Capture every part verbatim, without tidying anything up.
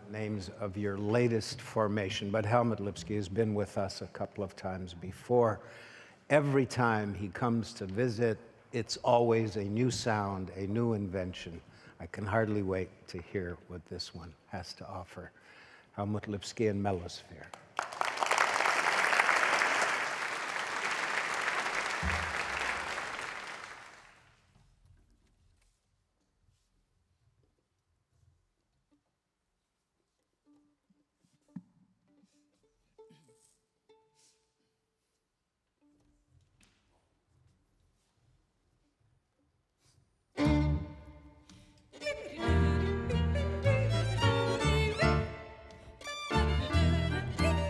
names of your latest formation, but Helmut Lipsky has been with us a couple of times before. Every time he comes to visit, it's always a new sound, a new invention. I can hardly wait to hear what this one has to offer. Helmut Lipsky and Melosphere. Thank you.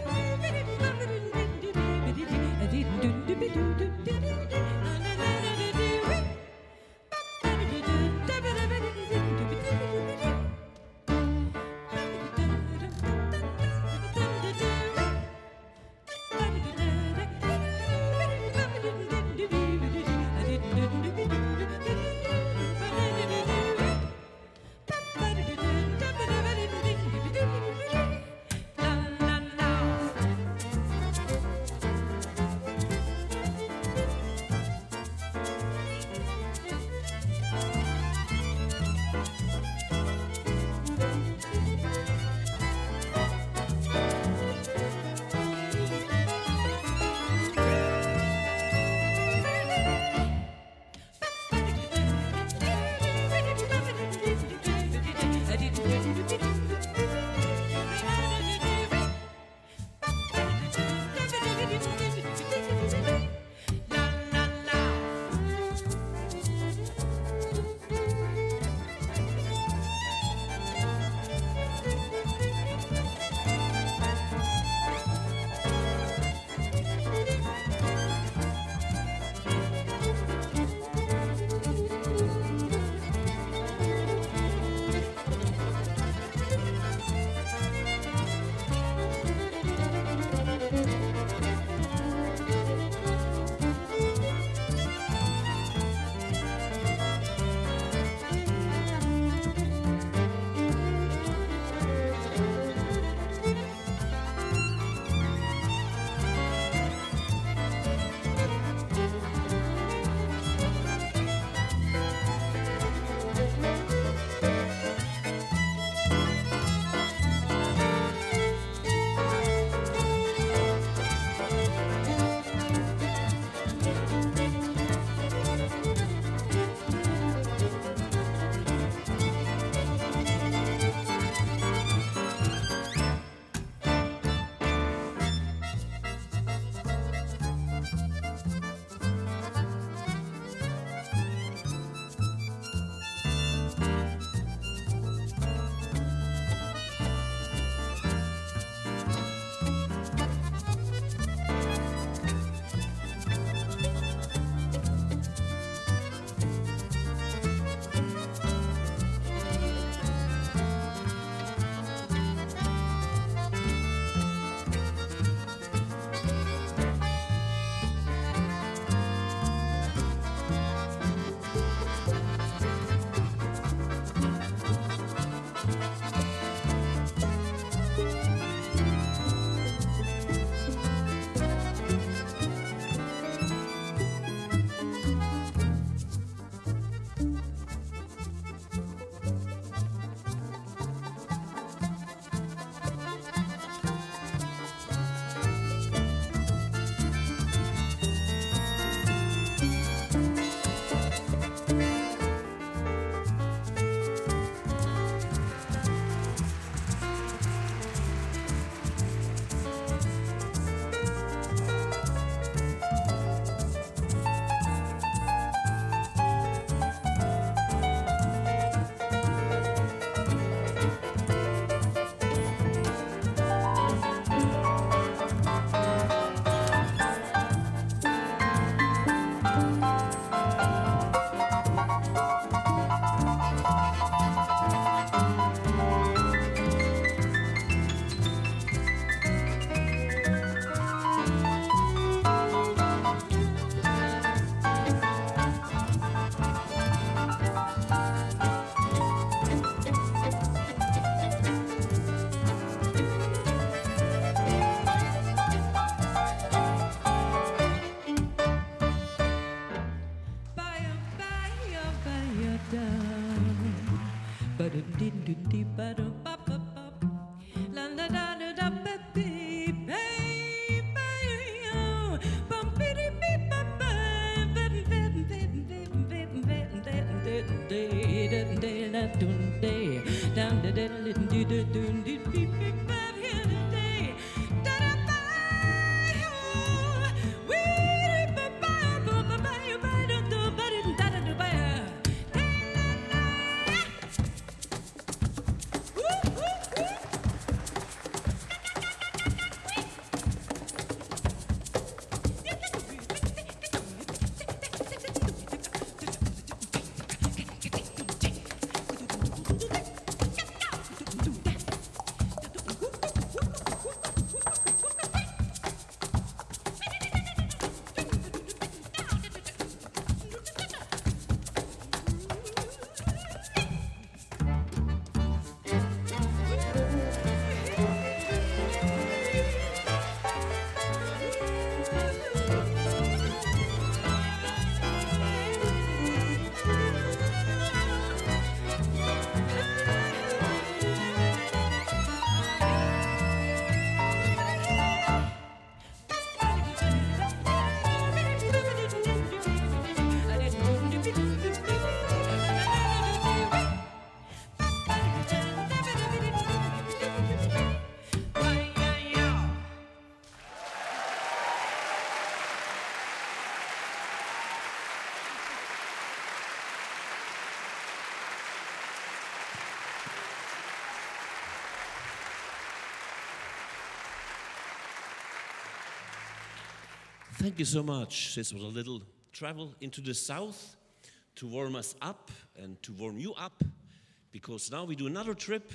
Thank you so much. This was a little travel into the south to warm us up and to warm you up, because now we do another trip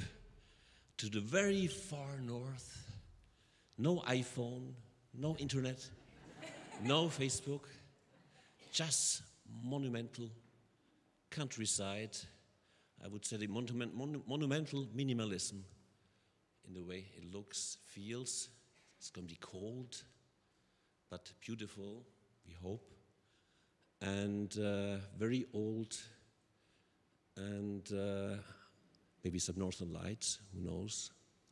to the very far north. No iPhone, no internet, no Facebook, just monumental countryside. I would say the monument, mon monumental minimalism in the way it looks, feels. It's going to be cold, but beautiful, we hope, and uh, very old, and uh, maybe some northern lights, who knows.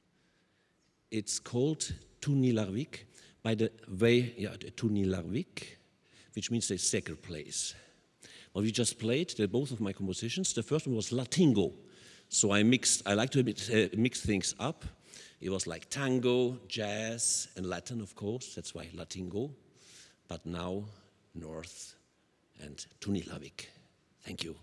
It's called Tunilarvik, by the way, yeah, Tunilarvik, which means a sacred place. Well, we just played the, both of my compositions. The first one was Latingo, so I mixed, I like to uh, mix things up. It was like tango, jazz, and Latin, of course. That's why Latingo. But now, North and Tunilarvik. Thank you.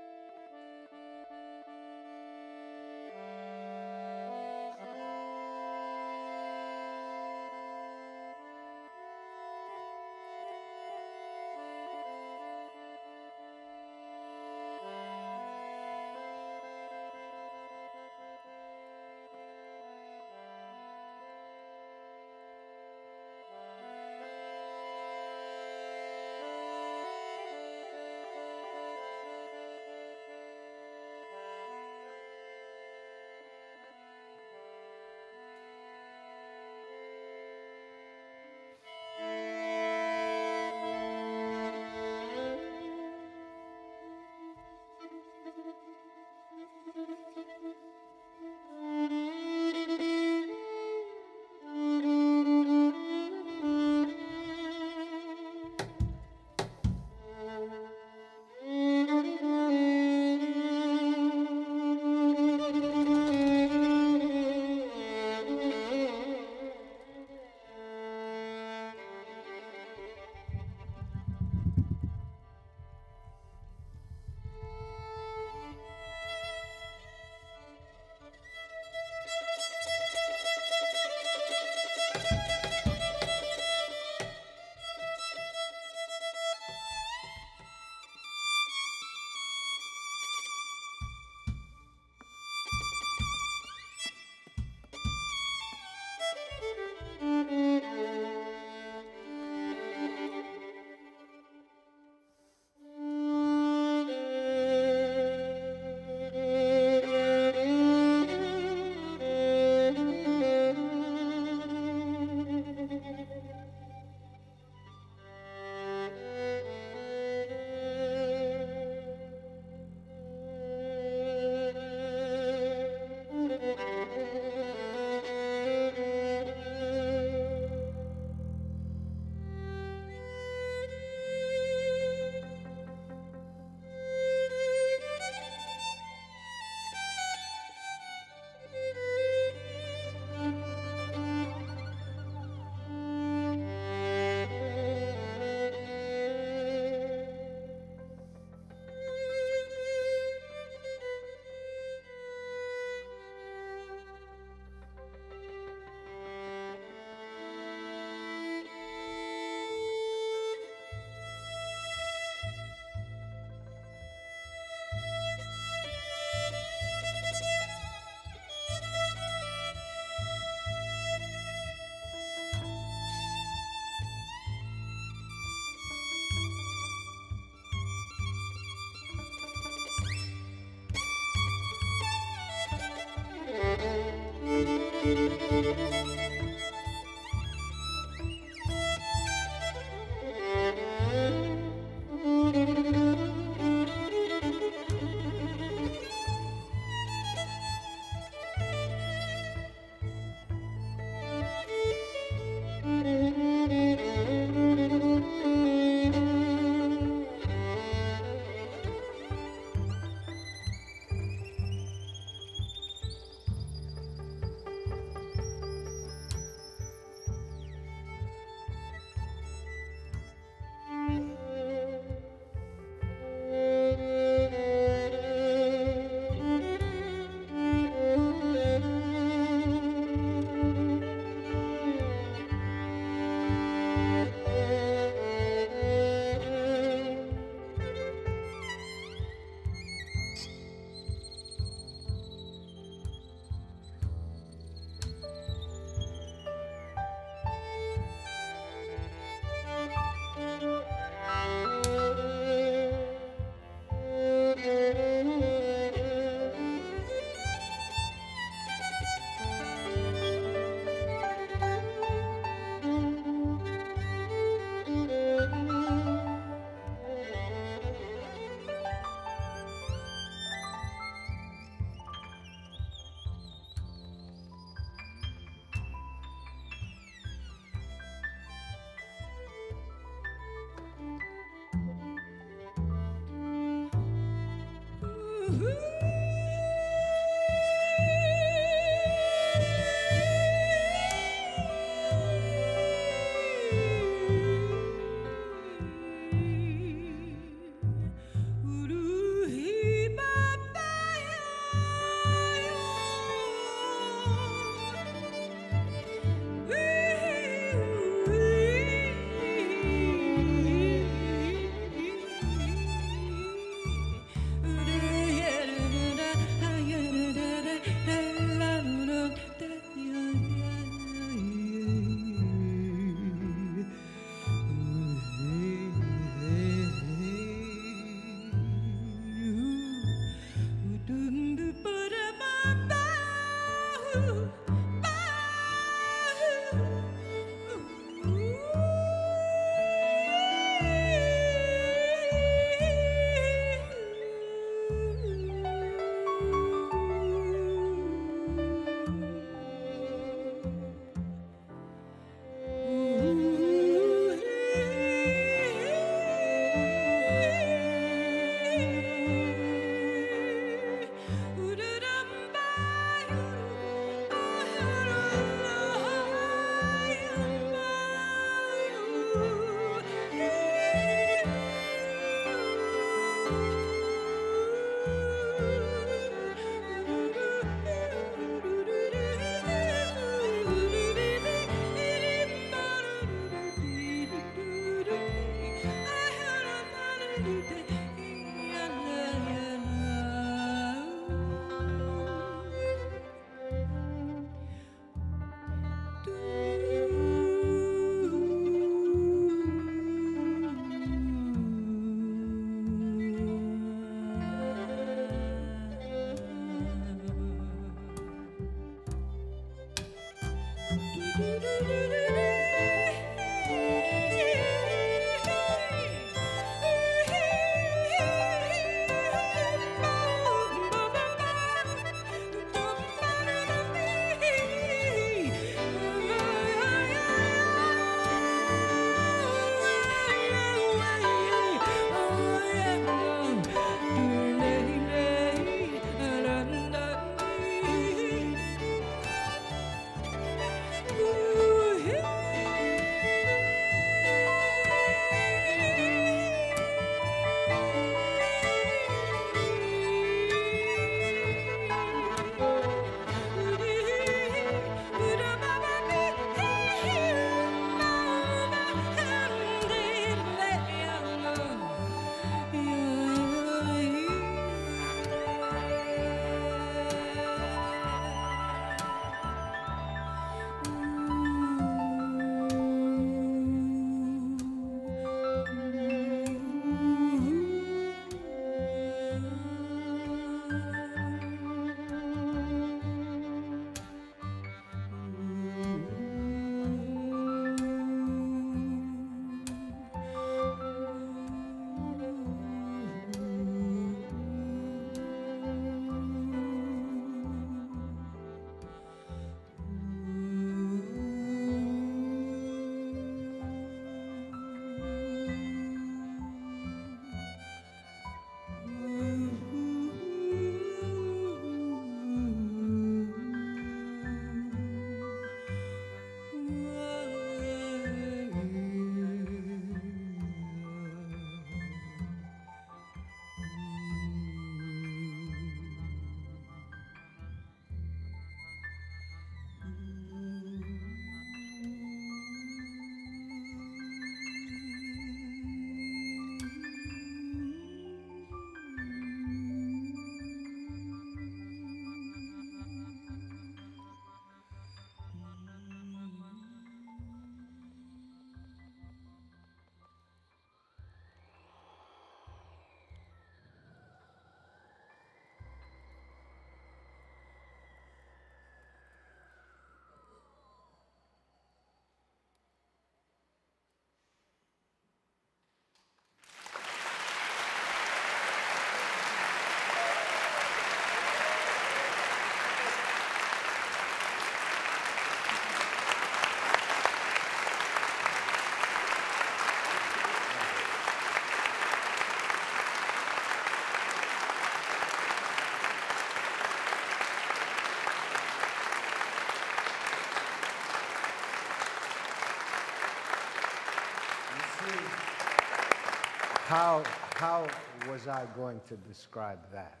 How, how was I going to describe that?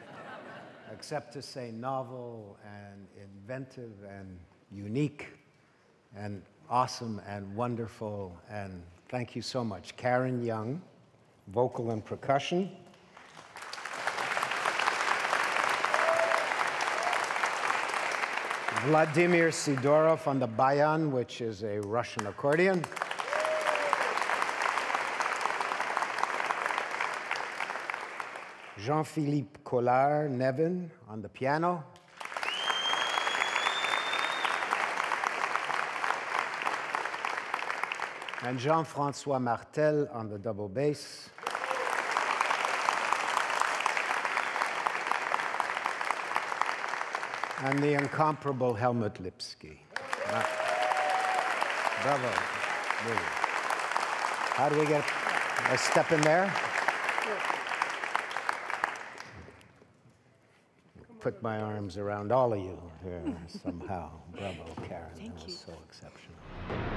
Except to say novel and inventive and unique and awesome and wonderful. And thank you so much. Karen Young, vocal and percussion. Vladimir Sidorov on the Bayan, which is a Russian accordion. Jean-Philippe Collard-Neven on the piano. And Jean-François Martel on the double bass. And the incomparable Helmut Lipsky. Uh, bravo. Really. How do we get a step in there? Put my arms around all of you here somehow. Bravo, Karen. Thank that was you. so exceptional.